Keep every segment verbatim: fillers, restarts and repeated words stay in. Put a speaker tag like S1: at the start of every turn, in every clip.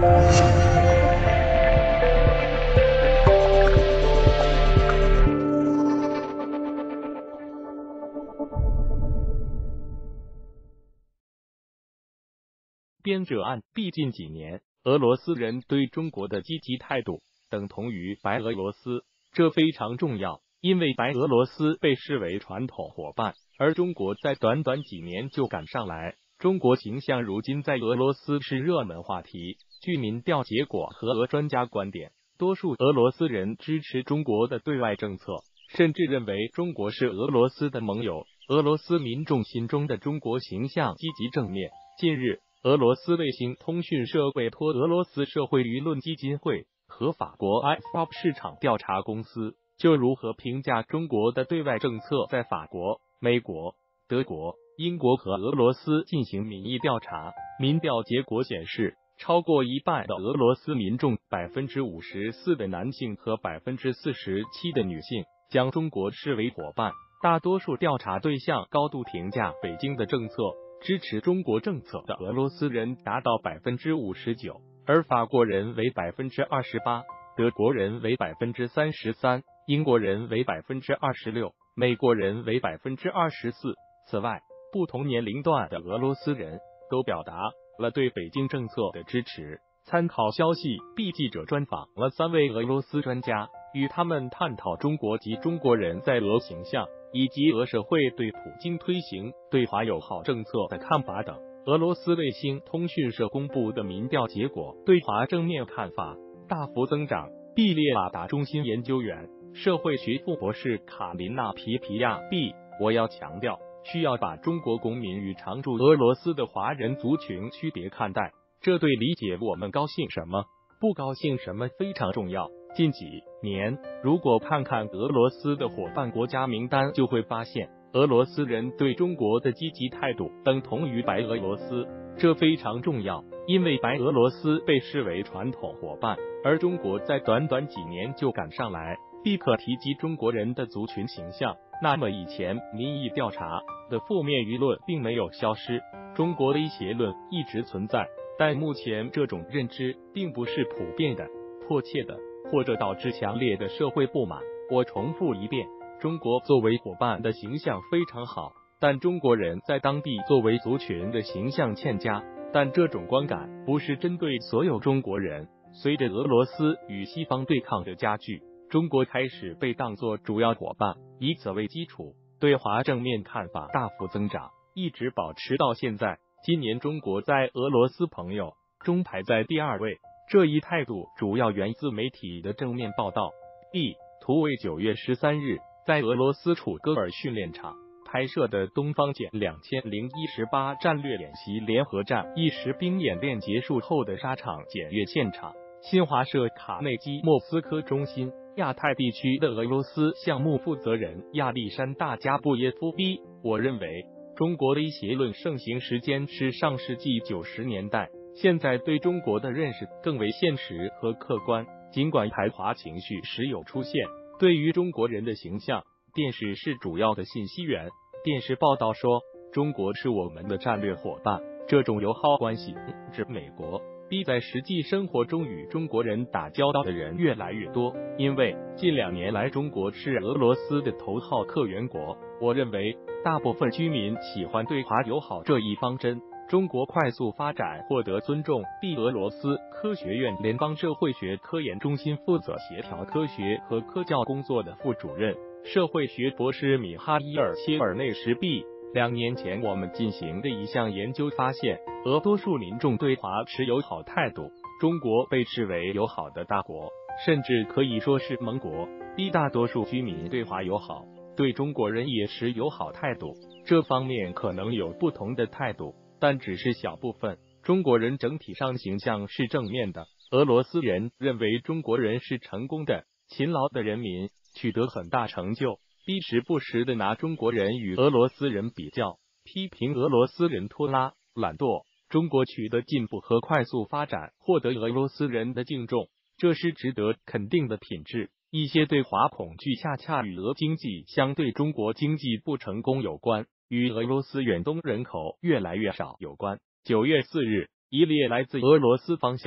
S1: 编者按，毕近几年，俄罗斯人对中国的积极态度等同于白俄罗斯，这非常重要，因为白俄罗斯被视为传统伙伴，而中国在短短几年就赶上来。中国形象如今在俄罗斯是热门话题。据民调结果和俄专家观点，多数俄罗斯人支持中国的对外政策，甚至认为中国是俄罗斯的盟友。俄罗斯民众心中的中国形象积极正面。近日，俄罗斯卫星通讯社委托俄罗斯社会舆论基金会和法国 I F O P 市场调查公司就如何评价中国的对外政策，在法国、美国、德国、英国和俄罗斯进行民意调查。民调结果显示，超过一半的俄罗斯民众，百分之五十四的男性和百分之四十七的女性将中国视为伙伴。大多数调查对象高度评价北京的政策，支持中国政策的俄罗斯人达到百分之五十九，而法国人为百分之二十八，德国人为百分之三十三，英国人为百分之二十六，美国人为百分之二十四。此外，不同年龄段的俄罗斯人都表达了对北京政策的支持。参考消息，B 记者专访了三位俄罗斯专家，与他们探讨中国及中国人在俄形象，以及俄社会对普京推行对华友好政策的看法等。俄罗斯卫星通讯社公布的民调结果，对华正面看法大幅增长。毕列瓦达中心研究员、社会学副博士卡琳娜皮皮亚 B， 我要强调，需要把中国公民与常驻俄罗斯的华人族群区别看待，这对理解我们高兴什么、不高兴什么非常重要。近几年，如果看看俄罗斯的伙伴国家名单，就会发现俄罗斯人对中国的积极态度等同于白俄罗斯，这非常重要，因为白俄罗斯被视为传统伙伴，而中国在短短几年就赶上来。立刻提及中国人的族群形象，那么以前民意调查的负面舆论并没有消失，中国威胁论一直存在，但目前这种认知并不是普遍的、迫切的，或者导致强烈的社会不满。我重复一遍，中国作为伙伴的形象非常好，但中国人在当地作为族群的形象欠佳。但这种观感不是针对所有中国人。随着俄罗斯与西方对抗的加剧，中国开始被当作主要伙伴，以此为基础，对华正面看法大幅增长，一直保持到现在。今年中国在俄罗斯朋友中排在第二位，这一态度主要源自媒体的正面报道。B 图为九月十三日在俄罗斯楚戈尔训练场拍摄的东方舰两千零一十八战略演习联合战一实兵演练结束后的沙场检阅现场。新华社卡内基莫斯科中心亚太地区的俄罗斯项目负责人亚历山大加布耶夫 B， 我认为中国威胁论盛行时间是上世纪九十年代，现在对中国的认识更为现实和客观。尽管排华情绪时有出现，对于中国人的形象，电视是主要的信息源。电视报道说，中国是我们的战略伙伴，这种友好关系指美国。B 在实际生活中与中国人打交道的人越来越多，因为近两年来中国是俄罗斯的头号客源国。我认为大部分居民喜欢对华友好这一方针。中国快速发展获得尊重。B 俄罗斯科学院联邦社会学科研中心负责协调科学和科教工作的副主任、社会学博士米哈伊尔切尔内什 B。两年前我们进行的一项研究发现，俄多数民众对华持友好态度，中国被视为友好的大国，甚至可以说是盟国。B 大多数居民对华友好，对中国人也持友好态度，这方面可能有不同的态度，但只是小部分。中国人整体上形象是正面的，俄罗斯人认为中国人是成功的、勤劳的人民，取得很大成就。B 时不时的拿中国人与俄罗斯人比较，批评俄罗斯人拖拉、懒惰。中国取得进步和快速发展，获得俄罗斯人的敬重，这是值得肯定的品质。一些对华恐惧恰恰与俄经济相对中国经济不成功有关，与俄罗斯远东人口越来越少有关。九月四日，一列来自俄罗斯方向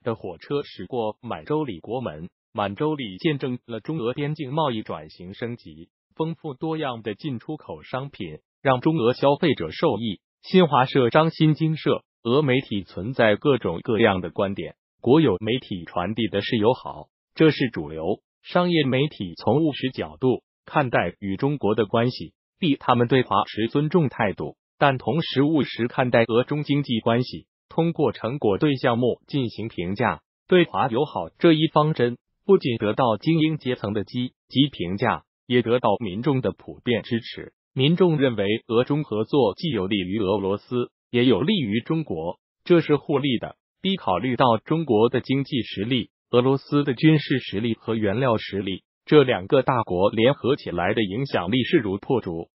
S1: 的火车驶过满洲里国门。满洲里见证了中俄边境贸易转型升级，丰富多样的进出口商品让中俄消费者受益。新华社张新京社，俄媒体存在各种各样的观点，国有媒体传递的是友好，这是主流；商业媒体从务实角度看待与中国的关系，b他们对华持尊重态度，但同时务实看待俄中经济关系，通过成果对项目进行评价。对华友好这一方针不仅得到精英阶层的积极评价，也得到民众的普遍支持。民众认为俄中合作既有利于俄罗斯，也有利于中国，这是互利的。B 考虑到中国的经济实力、俄罗斯的军事实力和原料实力，这两个大国联合起来的影响力势如破竹。